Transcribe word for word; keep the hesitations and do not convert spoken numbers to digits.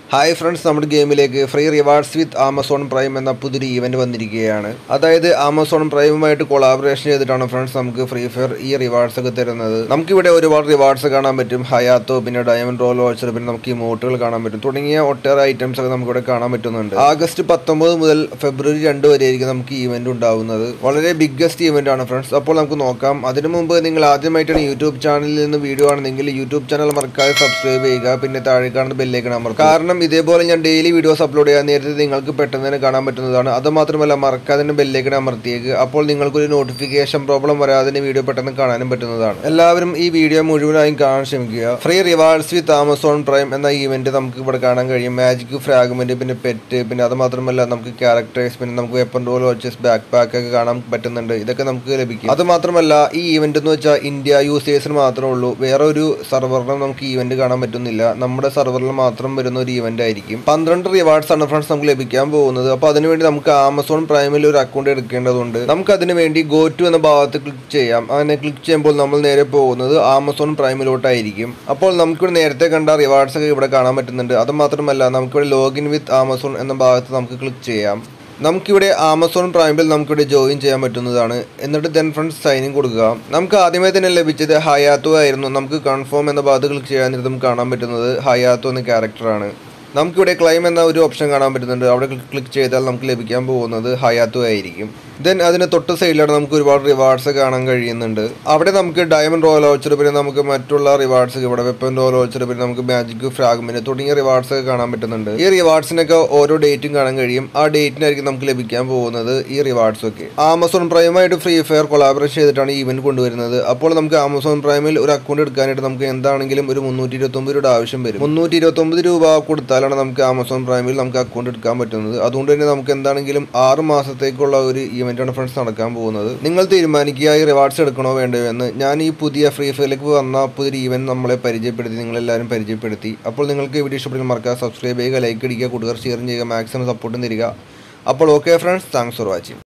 Hi friends, നമ്മുടെ ഗെയിമിലേക്ക് free rewards with Amazon Prime എന്ന പുതിയൊരു ഈവൻറ്റ് വന്നിരിക്കുകയാണ്. അതായത് ആമസോൺ പ്രൈമുമായിട്ട് കൊളാബറേഷൻ ചെയ്തിട്ടാണ് ഫ്രണ്ട്സ് നമുക്ക് ഫ്രീ ഫയർ ഈ റിവാർഡ്സ് ഒക്കെ തരുന്നത്. നമുക്കിവിടെ ഒരുപാട് റിവാർഡ്സ് കാണാൻ പറ്റും. ഹയാത്തോ, പിന്നെ ഡയമണ്ട് റോൾ വാച്ചർ, പിന്നെ നമുക്ക് ഇമോട്ടുകൾ കാണാൻ പറ്റും. തുടങ്ങിയ ഒട്ടേറെ ഐറ്റംസ് ഒക്കെ നമുക്കിവിടെ കാണാൻ പറ്റുന്നുണ്ട്. ആഗസ്റ്റ് പത്തൊമ്പത് മുതൽ ഫെബ്രുവരി രണ്ട് വരെ ആയിരിക്കും നമുക്ക് ഈ ഇവന്റ് ഉണ്ടാവുന്നത്. വളരെ ബിഗ്ഗസ്റ്റ് ഇവന്റ് ആണ് ഫ്രണ്ട്സ്. അപ്പോൾ നമുക്ക് നോക്കാം. അതിനു മുമ്പ് നിങ്ങൾ ആദ്യമായിട്ടാണ് യൂട്യൂബ് ചാനലിൽ നിന്ന് വീഡിയോ ആണെന്നെങ്കിൽ യൂട്യൂബ് ചാനൽ മറക്കാതെ സബ്സ്ക്രൈബ് ചെയ്യുക. പിന്നെ താഴെ കാണുന്ന ബെല്ലേക്ക് അമർത്തുക. കാരണം ഇതേപോലെ ഞാൻ ഡെയിലി വീഡിയോസ് അപ്ലോഡ് ചെയ്യാൻ നേരത്തെ നിങ്ങൾക്ക് പെട്ടെന്ന് തന്നെ കാണാൻ പറ്റുന്നതാണ്. അതുമാത്രമല്ല, മറക്കാതെ ബെല്ലേക്ക് അമർത്തിയേക്ക്. അപ്പോൾ നിങ്ങൾക്കൊരു നോട്ടിഫിക്കേഷൻ പ്രോബ്ലം വരാതെ വീഡിയോ പെട്ടെന്ന് കാണാനും പറ്റുന്നതാണ്. എല്ലാവരും ഈ വീഡിയോ മുഴുവനായും കാണാൻ ശ്രമിക്കുക. Free rewards with Amazon Prime എന്ന ഈവന്റ് നമുക്ക് ഇവിടെ കാണാൻ കഴിയും. മാജിക് ഫ്രാഗ്മെന്റ്, പിന്നെ പെറ്റ്, പിന്നെ അത് മാത്രമല്ല നമുക്ക് ക്യാരക്ടേഴ്സ്, പിന്നെ നമുക്ക് weapon royale watches, backpack ഒക്കെ കാണാൻ പറ്റുന്നുണ്ട്. ഇതൊക്കെ നമുക്ക് ലഭിക്കും. അത് മാത്രമല്ല ഈ ഈവന്റ് എന്ന് വെച്ചാൽ ഇന്ത്യ യൂസേഴ്സിന് മാത്രമേ ഉള്ളൂ. വേറെ ഒരു സർവറിനും നമുക്ക് ഈവന്റ് കാണാൻ പറ്റുന്നില്ല. നമ്മുടെ സർവറിൽ മാത്രം വരുന്ന ഒരു ഈവന്റ് ആയിരിക്കും. പന്ത്രണ്ട് റിവാർഡ്സ് ആണ് ഫ്രണ്ട്സ് നമുക്ക് ലഭിക്കാൻ പോകുന്നത്. അപ്പോൾ അതിനുവേണ്ടി നമുക്ക് ആമസോൺ പ്രൈമിൽ ഒരു അക്കൗണ്ട് എടുക്കേണ്ടതുണ്ട്. നമുക്ക് അതിനു വേണ്ടി ഗോ ടു എന്ന ഭാഗത്ത് ക്ലിക്ക് ചെയ്യാം. അങ്ങനെ ക്ലിക്ക് ചെയ്യുമ്പോൾ നമ്മൾ നേരെ പോകുന്നത് ആമസോൺ പ്രൈമിലോട്ടായിരിക്കും. അപ്പോൾ നമുക്കിവിടെ നേരത്തെ കണ്ട റിവാർഡ്സ് ഒക്കെ ഇവിടെ കാണാൻ പറ്റുന്നുണ്ട്. അത് മാത്രമല്ല നമുക്കിവിടെ ലോഗിൻ വിത്ത് ആമസോൺ എന്ന ഭാഗത്ത് നമുക്ക് ക്ലിക്ക് ചെയ്യാം. നമുക്കിവിടെ ആമസോൺ പ്രൈമിൽ നമുക്കിവിടെ ജോയിൻ ചെയ്യാൻ പറ്റുന്നതാണ്. എന്നിട്ട് ദെൻ ഫ്രണ്ട്സ് സൈൻ ഇൻ കൊടുക്കുക. നമുക്ക് ആദ്യമേ തന്നെ ലഭിച്ചത് ഹയാത്തോ ആയിരുന്നു. നമുക്ക് കൺഫേം എന്ന ഭാഗത്ത് ക്ലിക്ക് ചെയ്യാൻ നമുക്ക് കാണാൻ പറ്റുന്നത് ഹയാത്തോ എന്ന ക്യാരക്ടറാണ്. നമുക്കിവിടെ ക്ലൈം എന്ന ഒരു ഓപ്ഷൻ കാണാൻ പറ്റുന്നുണ്ട്. അവിടെ ക്ലിക്ക് ചെയ്താൽ നമുക്ക് ലഭിക്കാൻ പോകുന്നത് ഹയാത്തോ ആയിരിക്കും. ദെൻ അതിന് തൊട്ട് സൈഡിലാണ് നമുക്ക് ഒരുപാട് റിവാർഡ്സ് കാണാൻ കഴിയുന്നുണ്ട്. അവിടെ നമുക്ക് ഡയമണ്ട് റോയൽ വാച്ചർ, പിന്നെ നമുക്ക് മറ്റുള്ള റിവാർഡ്സ്, ഇവിടെ വെപ്പൺ റോയൽ വാച്ചർ, പിന്നെ നമുക്ക് മാജിക് ഫ്രാഗ്മെന്റ് തുടങ്ങിയ റിവാർഡ്സ് ഒക്കെ കാണാൻ പറ്റുന്നുണ്ട്. ഈ റിവാർഡ്സിനൊക്കെ ഓരോ ഡേറ്റും കാണാൻ കഴിയും. ആ ഡേറ്റിനായിരിക്കും നമുക്ക് ലഭിക്കാൻ പോകുന്നത് ഈ റിവാർഡ്സ് ഒക്കെ. ആമസോൺ പ്രൈമായിട്ട് ഫ്രീ ഫയർ കൊളാബറേഷൻ ചെയ്തിട്ടാണ് ഈ ഇവന്റ് കൊണ്ടുവരുന്നത്. അപ്പോൾ നമുക്ക് ആമസോൺ പ്രൈമിൽ ഒരു അക്കൗണ്ട് എടുക്കാനായിട്ട് നമുക്ക് എന്താണെങ്കിലും ഒരു മുന്നൂറ്റി ഇരുപത്തി ഒമ്പത് രൂപ ആവശ്യം വരും. മുന്നൂറ്റി ഇരുപത്തി ഒമ്പത് രൂപ കൊടുത്താലാണ് നമുക്ക് ആമസോൺ പ്രൈമിൽ നമുക്ക് അക്കൗണ്ട് എടുക്കാൻ പറ്റുന്നത്. അതുകൊണ്ട് തന്നെ നമുക്ക് എന്താണെങ്കിലും ആറ് മാസത്തേക്കുള്ള ഒരു ഈവന്റ് ആണ് ഫ്രണ്ട്സ് നടക്കാൻ പോകുന്നത്. നിങ്ങൾ തീരുമാനിക്കുക ഈ റിവാർഡ്സ് എടുക്കണോ വേണ്ടയോ എന്ന്. ഞാൻ ഈ പുതിയ ഫ്രീ ഫയറിലേക്ക് വന്ന പുതിയൊരു ഈവന്റ് നമ്മളെ പരിചയപ്പെടുത്തി, നിങ്ങളെല്ലാവരും പരിചയപ്പെടുത്തി. അപ്പോൾ നിങ്ങൾക്ക് വീഡിയോ ഇഷ്ടപ്പെടുന്ന മറക്കാതെ സബ്സ്ക്രൈബ് ചെയ്യുക, ലൈക്ക് അടിക്കുക, കൂട്ടുകാർ ഷെയർ ചെയ്യുക, മാക്സിമം സപ്പോർട്ടും തരിക. അപ്പോൾ okay friends, thanks for watching.